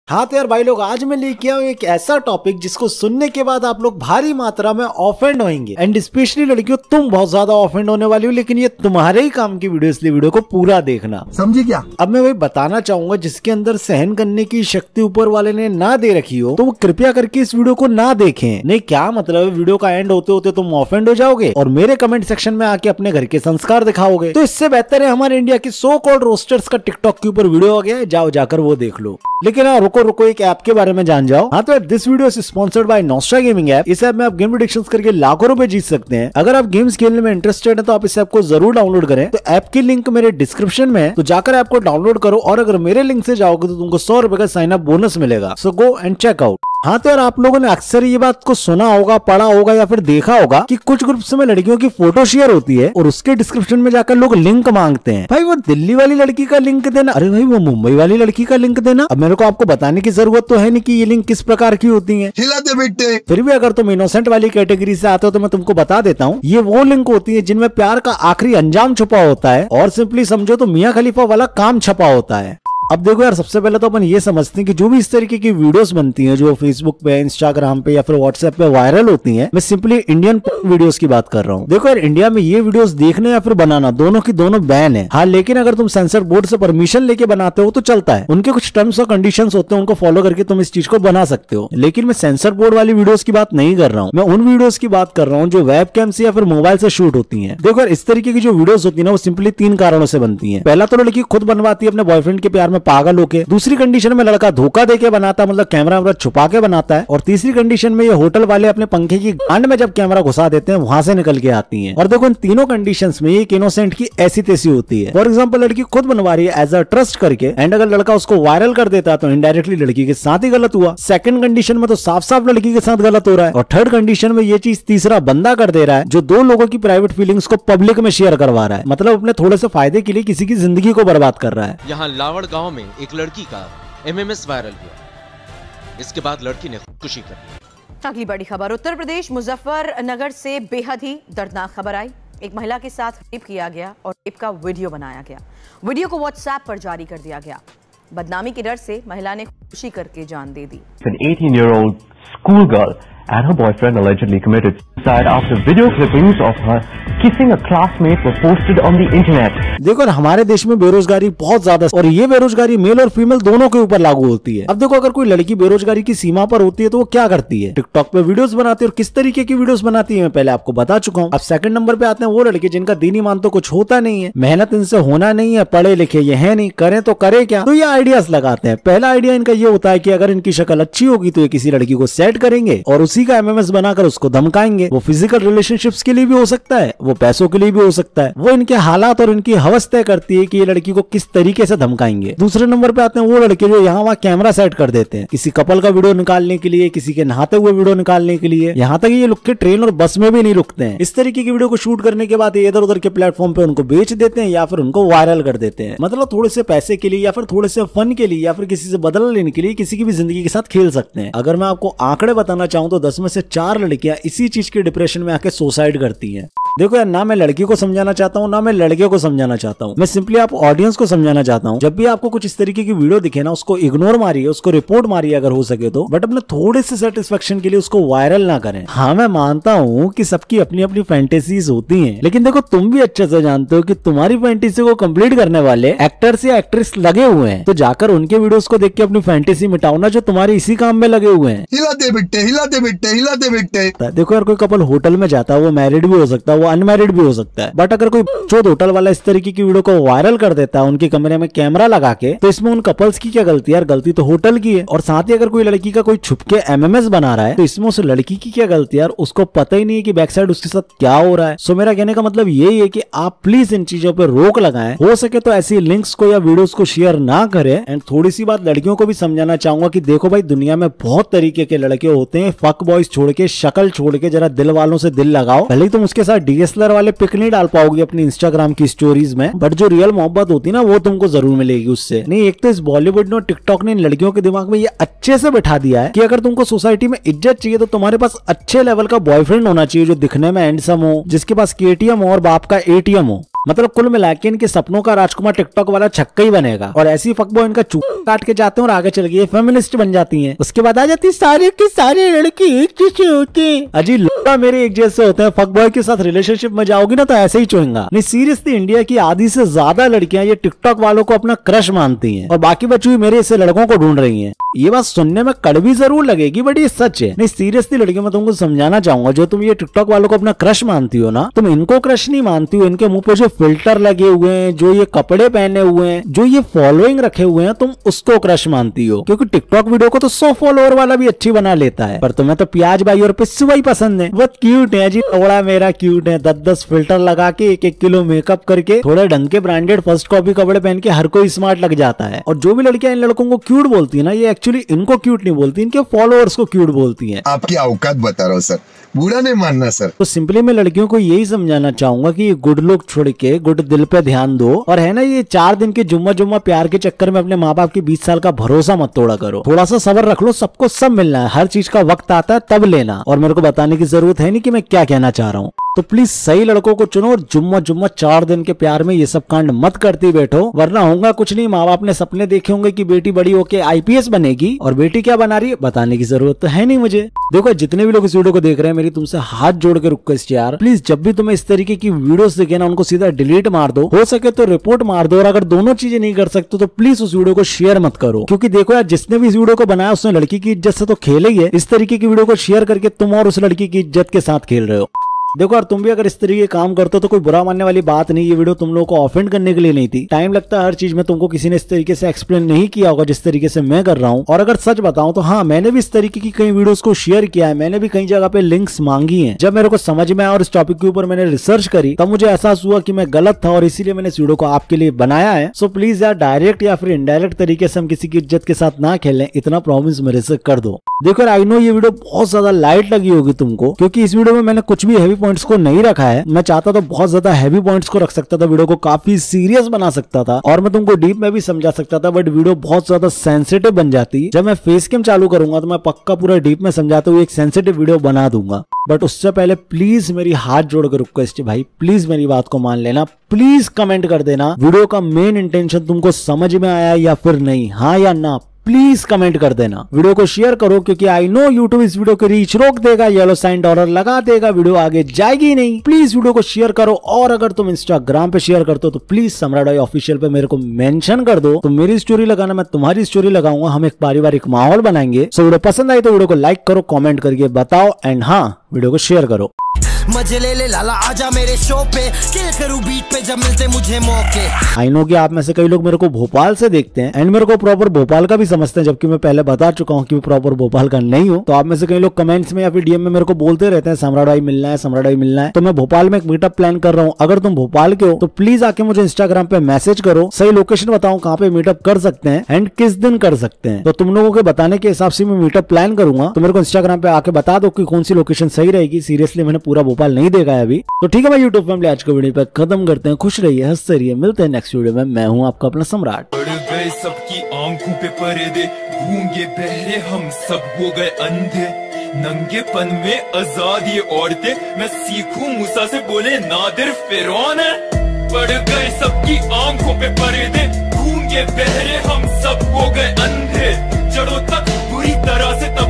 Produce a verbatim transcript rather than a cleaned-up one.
हाँ तो यार भाई लोग, आज मैं लेके आऊँ एक ऐसा टॉपिक जिसको सुनने के बाद आप लोग भारी मात्रा में ऑफेंड होंगे। एंड स्पेशली लड़कियों, तुम बहुत ज्यादा ऑफेंड होने वाली हो, लेकिन ये तुम्हारे ही काम की वीडियो, इसलिए वीडियो को पूरा देखना, समझी क्या। अब मैं वही बताना चाहूंगा जिसके अंदर सहन करने की शक्ति ऊपर वाले ने ना दे रखी हो, तो वो कृपया करके इस वीडियो को ना देखें। नहीं, क्या मतलब है, वीडियो का एंड होते होते तुम ऑफेंड हो जाओगे और मेरे कमेंट सेक्शन में आके अपने घर के संस्कार दिखाओगे। तो इससे बेहतर है हमारे इंडिया के सो कॉल्ड रोस्टर्स का टिकटॉक के ऊपर वीडियो आ गया है, जाओ जाकर वो देख लो। लेकिन हाँ, रुको रुको एक ऐप के बारे में जान जाओ। हाँ तो this video is sponsored by Nostra gaming app. इस ऐप में आप गेम प्रेडिक्शंस करके लाखों रुपए जीत सकते हैं। अगर आप गेम्स खेलने में इंटरेस्टेड हैं तो आप इस ऐप को जरूर डाउनलोड करें। तो ऐप की लिंक मेरे डिस्क्रिप्शन में है, तो जाकर ऐप को डाउनलोड करो और अगर मेरे लिंक से जाओगे तो तुमको सौ रुपए का साइन अप बोनस मिलेगा। So go and check out. हाँ तो यार, आप लोगों ने अक्सर ये बात को सुना होगा, पढ़ा होगा या फिर देखा होगा कि कुछ ग्रुप्स में लड़कियों की फोटो शेयर होती है और उसके डिस्क्रिप्शन में जाकर लोग लिंक मांगते हैं। भाई वो दिल्ली वाली लड़की का लिंक देना, अरे भाई वो मुंबई वाली लड़की का लिंक देना। अब मेरे को आपको बताने की जरूरत तो है नहीं कि ये लिंक किस प्रकार की होती है। हिलाते बेटे। फिर भी अगर तुम इनोसेंट वाली कैटेगरी से आते हो तो मैं तुमको बता देता हूँ, ये वो लिंक होती है जिनमें प्यार का आखिरी अंजाम छुपा होता है और सिंपली समझो तो मियां खलीफा वाला काम छपा होता है। अब देखो यार, सबसे पहले तो अपन ये समझते हैं कि जो भी इस तरीके की वीडियोस बनती हैं जो फेसबुक पे, इंस्टाग्राम पे या फिर व्हाट्सएप पे वायरल होती हैं, मैं सिंपली इंडियन वीडियोस की बात कर रहा हूँ। देखो यार, इंडिया में ये वीडियोस देखने या फिर बनाना दोनों की दोनों बैन है। हाँ, लेकिन अगर तुम सेंसर बोर्ड से परमिशन लेके बनाते हो तो चलता है। उनके कुछ टर्म्स और कंडीशंस होते हैं, उनको फॉलो करके तुम इस चीज को बना सकते हो। लेकिन मैं सेंसर बोर्ड वाली वीडियोस की बात नहीं कर रहा हूँ, मैं उन वीडियोस की बात कर रहा हूँ जो वेबकैम से या फिर मोबाइल से शूट होती है। देखो यार, इस तरीके की जो वीडियोस होती है ना, वो सिंपली तीन कारणों से बनती है। पहला तो लड़की खुद बनवाती है अपने बॉयफ्रेंड के प्यार में पागल होके। दूसरी कंडीशन में लड़का धोखा देके बनाता है, मतलब कैमरा वैमरा छुपा के बनाता है। और तीसरी कंडीशन में ये होटल वाले अपने पंखे की गांड में जब कैमरा घुसा देते हैं, वहां से निकल के आती हैं। और देखो, इन तीनों कंडीशंस में एक इनोसेंट की ऐसी तैसी होती है। फॉर एग्जांपल, लड़की खुद बनवा रही है एज अ ट्रस्ट करके, एंड अगर लड़का उसको वायरल कर देता है तो इनडायरेक्टली लड़की के साथ ही गलत हुआ। सेकंड कंडीशन में तो साफ साफ लड़की के साथ गलत हो रहा है। और थर्ड कंडीशन में ये चीज तीसरा बंदा कर दे रहा है जो दो लोगों की प्राइवेट फीलिंग्स को पब्लिक में शेयर करवा रहा है, मतलब अपने थोड़े से फायदे के लिए किसी की जिंदगी को बर्बाद कर रहा है। यहाँ लावड़ गाँव में एक लड़की का एमएमएस वायरल हुआ। इसके बाद लड़की ने खुदकुशी कर ली। अगली बड़ी खबर, उत्तर प्रदेश मुजफ्फरनगर से बेहद ही दर्दनाक खबर आई। एक महिला के साथ रेप किया गया और रेप का वीडियो बनाया गया। वीडियो को व्हाट्सएप पर जारी कर दिया गया। बदनामी के डर से महिला ने खुदकुशी करके जान दे दी। An eighteen-year-old schoolgirl and her boyfriend allegedly committed suicide after video clippings of her kissing a classmate were posted on the internet. देखो, हमारे देश में बेरोजगारी बहुत ज्यादा और ये बेरोजगारी मेल और फीमेल दोनों के ऊपर लागू होती है। अब देखो, अगर कोई लड़की बेरोजगारी की सीमा पर होती है तो वो क्या करती है, टिकटॉक पे वीडियोस बनाती है। और किस तरीके की वीडियोस बनाती है मैं पहले आपको बता चुका हूँ। अब सेकंड नंबर पे आते हैं वो लड़के जिनका दीन ईमान तो कुछ होता नहीं है, मेहनत इनसे होना नहीं है, पढ़े लिखे ये है नहीं, करें तो करे क्या। तो ये आइडियाज लगाते हैं। पहला आइडिया इनका ये होता है कि अगर इनकी शक्ल अच्छी होगी तो ये किसी लड़की को सेट करेंगे और उसी का एमएमएस बनाकर उसको धमकाएंगे। वो फिजिकल रिलेशनशिप्स के लिए भी हो सकता है, वो पैसों के लिए भी हो सकता है। वो इनके हालात और इनकी हवस तय करती है कि ये लड़की को किस तरीके से धमकाएंगे। दूसरे नंबर पे आते हैं वो लड़के जो यहाँ वहाँ कैमरा सेट कर देते हैं, किसी कपल का वीडियो निकालने के लिए, किसी के नहाते हुए वीडियो निकालने के लिए। यहाँ तक ये लोग के ट्रेन और बस में भी नहीं रुकते हैं। इस तरीके की वीडियो को शूट करने के बाद इधर उधर के प्लेटफॉर्म पे उनको बेच देते हैं या फिर उनको वायरल कर देते हैं। मतलब थोड़े से पैसे के लिए या फिर थोड़े से फन के लिए या फिर किसी से बदला लेने के लिए किसी की भी जिंदगी के साथ खेल सकते हैं। अगर मैं आपको आंकड़े बताना चाहूँ तो दस में से चार लड़कियां इसी चीज के डिप्रेशन में आके सुसाइड करती हैं। देखो यार, ना मैं लड़की को समझाना चाहता हूँ ना मैं लड़के को समझाना चाहता हूँ, मैं सिंपली आप ऑडियंस को समझाना चाहता हूँ। जब भी आपको कुछ इस तरीके की वीडियो दिखे ना, उसको इग्नोर मारिए, उसको रिपोर्ट मारिए अगर हो सके तो, बट अपने थोड़े से सेटिस्फेक्शन के लिए उसको वायरल ना करें। हाँ, मैं मानता हूँ कि सबकी अपनी अपनी फैंटेसीज होती हैं, लेकिन देखो तुम भी अच्छे से जानते हो कि तुम्हारी फैंटेसी को कंप्लीट करने वाले एक्टर्स या एक्ट्रेस लगे हुए हैं। तो जाकर उनके वीडियोस को देख के अपनी फैंटेसी मिटाओ ना, जो तुम्हारे इसी काम में लगे हुए हैं। हिलाते बिट्टे हिलाते बिट्टे हिलाते बिट्टे। देखो यार, कोई कपल होटल में जाता है, वो मैरिड भी हो सकता है, वो अनमैरिड भी हो सकता है, बट अगर कोई चौथ होटल वाला इस तरीके की वीडियो को वायरल कर देता है उनके कमरे में कैमरा लगा के, तो इसमें उन कपल्स की क्या गलती है यार? गलती तो होटल की है। और साथ ही अगर कोई लड़की का कोई छुप के एमएमएस बना रहा है तो इसमें उस लड़की की क्या गलती है यार? उसको पता ही नहीं है कि बैक साइड उसके साथ क्या हो रहा है। सो मेरा कहने का मतलब यही है कि आप प्लीज इन चीजों पर रोक लगाएं। हो सके तो ऐसी लिंक्स को या वीडियोस को शेयर ना करें। एंड थोड़ी सी बात लड़कियों को भी समझाना चाहूंगा कि देखो भाई, दुनिया में बहुत तरीके के लड़के होते हैं। फक बॉयज छोड़ के, शक्ल छोड़ के, जरा दिल वालों से दिल लगाओ। भले ही तुम उसके साथ डीएसएलआर वाले पिक नहीं डाल पाओगे अपनी इंस्टाग्राम की स्टोरीज में, बट जो रियल मोहब्बत होती है ना, वो तुमको जरूर मिलेगी उससे। नहीं, एक तो इस बॉलीवुड ने और टिकटॉक ने इन लड़कियों के दिमाग में ये अच्छे से बैठा दिया है कि अगर तुमको सोसाइटी में इज्जत चाहिए तो तुम्हारे पास अच्छे लेवल का बॉयफ्रेंड होना चाहिए जो दिखने में हैंडसम हो, जिसके पास केटीएम हो और बाप का एटीएम हो। मतलब कुल मिला के इनके सपनों का राजकुमार टिकटॉक वाला छक्का ही बनेगा। और ऐसी फकबॉय इनका चूक काट के जाते हैं और आगे चल गए फेमिनिस्ट बन जाती हैं। उसके बाद आ जाती सारे के सारे लड़के एक जैसे होते हैं। अजी लड़का मेरे एक जैसे होते हैं। फकबॉय के साथ रिलेशनशिप में जाओगी ना तो ऐसे ही चुएंगा। नहीं सीरियसली इंडिया की आधी से ज्यादा लड़कियां ये टिकटॉक वालों को अपना क्रश मानती हैं और बाकी बच्ची हुई मेरे ऐसे लड़कों को ढूंढ रही हैं। ये बात सुनने में कड़वी जरूर लगेगी बट ये सच है। नहीं सीरियसली लड़कियों, मैं तुमको समझाना चाहूंगा, जो तुम ये टिकटॉक वालों को अपना क्रश मानती हो ना, तुम इनको क्रश नहीं मानती हो। इनके मुंह पे जो फिल्टर लगे हुए हैं, जो ये कपड़े पहने हुए हैं, जो ये फॉलोइंग रखे हुए हैं, तुम उसको क्रश मानती हो। क्योंकि टिकटॉक वीडियो को तो सौ फॉलोअर वाला भी अच्छी बना लेता है, पर तुम्हें तो प्याज भाई और पिस्सू भाई पसंद है। बहुत क्यूट है जी, थोड़ा मेरा क्यूट है। दस दस फिल्टर लगा के एक एक किलो मेकअप करके थोड़े ढंग के ब्रांडेड फर्स्ट कॉपी कपड़े पहन के हर कोई स्मार्ट लग जाता है। और जो भी लड़कियां इन लड़कों को क्यूट बोलती है ना, ये एक्चुअली इनको क्यूट नहीं बोलती, इनके फॉलोअर्स को क्यूट बोलती हैं। आपकी औकात बता रहा हूँ सर, बुरा नहीं मानना सर। तो सिंपली मैं लड़कियों को यही समझाना चाहूंगा कि ये गुड लुक छोड़ के गुड दिल पे ध्यान दो। और है ना, ये चार दिन के जुम्मा जुम्मा प्यार के चक्कर में अपने माँ बाप के बीस साल का भरोसा मत तोड़ा करो। थोड़ा सा सब्र रख लो, सबको सब मिलना है। हर चीज का वक्त आता है तब लेना। और मेरे को बताने की जरूरत है नहीं कि मैं क्या कहना चाह रहा हूँ। तो प्लीज सही लड़कों को चुनो और जुम्मा जुम्मा चार दिन के प्यार में ये सब कांड मत करती बैठो, वरना होगा कुछ नहीं। माँ बाप ने सपने देखे होंगे कि बेटी बड़ी होके आईपीएस बनेगी और बेटी क्या बना रही है बताने की जरूरत तो है नहीं मुझे। देखो जितने भी लोग इस वीडियो को देख रहे हैं, मेरी तुमसे हाथ जोड़ के रिक्वेस्ट यार, प्लीज जब भी तुम्हें इस तरीके की वीडियोस दिखे ना, उनको सीधा डिलीट मार दो। हो सके तो रिपोर्ट मार दो। और अगर दोनों चीजें नहीं कर सकते तो प्लीज उस वीडियो को शेयर मत करो। क्योंकि देखो यार, जिसने भी इस वीडियो को बनाया उसने लड़की की इज्जत से तो खेल ही है। इस तरीके की वीडियो को शेयर करके तुम और उस लड़की की इज्जत के साथ खेल रहे हो। देखो यार, तुम भी अगर इस तरीके के काम करते हो तो कोई बुरा मानने वाली बात नहीं। ये वीडियो तुम लोगों को ऑफेंड करने के लिए नहीं थी। टाइम लगता है हर चीज में, तुमको किसी ने इस तरीके से एक्सप्लेन नहीं किया होगा जिस तरीके से मैं कर रहा हूँ। और अगर सच बताऊं तो हाँ, मैंने भी इस तरीके की कई वीडियोस को शेयर किया है। मैंने भी कई जगह पे लिंक्स मांगी हैं। जब मेरे को समझ में आया और इस टॉपिक के ऊपर मैंने रिसर्च करी, तब मुझे एहसास हुआ कि मैं गलत था और इसीलिए मैंने इस वीडियो को आपके लिए बनाया है। सो प्लीज यार, डायरेक्ट या फिर इनडायरेक्ट तरीके से हम किसी की इज्जत के साथ ना खेलें, इतना प्रॉमिस मेरे से कर दो। देखो आई नो ये वीडियो बहुत ज्यादा लाइट लगी होगी तुमको, क्योंकि इस वीडियो में मैंने कुछ भी हैवी पॉइंट्स को नहीं रखा है। मैं चाहता तो बहुत ज्यादा हैवी पॉइंट्स को रख सकता था, वीडियो को काफी सीरियस बना सकता था और मैं तुमको डीप में भी समझा सकता था, बट वीडियो बहुत ज्यादा सेंसिटिव बन जाती। जब मैं फेस कैम चालू करूंगा तो मैं पक्का पूरा डीप में समझाते हुए एक सेंसिटिव वीडियो बना दूंगा। बट उससे पहले प्लीज मेरी हाथ जोड़कर रिक्वेस्ट है भाई, प्लीज मेरी बात को मान लेना। प्लीज कमेंट कर देना वीडियो का मेन इंटेंशन तुमको समझ में आया या फिर नहीं, हाँ या ना। प्लीज कमेंट कर देना। वीडियो को शेयर करो, क्योंकि आई नो यूट्यूब इस वीडियो की रीच रोक देगा, येलो साइन डॉलर लगा देगा, वीडियो आगे जाएगी नहीं। प्लीज वीडियो को शेयर करो। और अगर तुम इंस्टाग्राम पे शेयर करते हो तो प्लीज सम्राट भाई ऑफिशियल पे मेरे को मेंशन कर दो। तो मेरी स्टोरी लगाना, मैं तुम्हारी स्टोरी लगाऊंगा, हम एक पारिवारिक माहौल बनाएंगे। सो वीडियो पसंद आई तो वीडियो को लाइक करो, कॉमेंट करके बताओ एंड हाँ, वीडियो को शेयर करो। मजे ले ले लाला, आजा मेरे शो पे, किल करूं बीट पे जब मिलते मुझे मौके। आई नो कि आप में से कई लोग मेरे को भोपाल से देखते हैं एंड मेरे को प्रॉपर भोपाल का भी समझते हैं, जबकि मैं पहले बता चुका हूं कि मैं प्रॉपर भोपाल का नहीं हूं। तो आप में से कई लोग कमेंट्स में या फिर डीएम में मेरे को बोलते रहते हैं सम्राट भाई मिलना है, सम्राट भाई मिलना है। तो मैं भोपाल में एक मीटअप प्लान कर रहा हूँ। अगर तुम भोपाल के हो तो प्लीज आके मुझे इंस्टाग्राम पे मैसेज करो, सही लोकेशन बताओ कहाँ पे मीटअप कर सकते हैं एंड किस दिन कर सकते हैं। तो तुम लोगों के बताने के हिसाब से मैं मीटअप प्लान करूंगा। तो मेरे को इंस्टाग्राम पे आके बता दो कि कौन सी लोकेशन सही रहेगी। सीरियसली मैंने पूरा भोपाल नहीं देखा है अभी। तो ठीक है भाई, यूट्यूब फैमिली आज का वीडियो पे खत्म करते हैं। खुश रहिए, हंसते रहिए, मिलते हैं नेक्स्ट वीडियो में। मैं हूं आपका अपना सम्राट। पड़ गए सबकी आंखों पे पर्दे, गूंगे बहरे हम सब हो गए अंधे। नंगेपन में आजाद ये औरतें, मैं सीखूं मूसा से बोले नादिर फिरौन है। पड़ गए सबकी आंखों पे पर्दे, गूंगे बहरे हम सब हो गए अंधे। जड़ों तक बुरी तरह से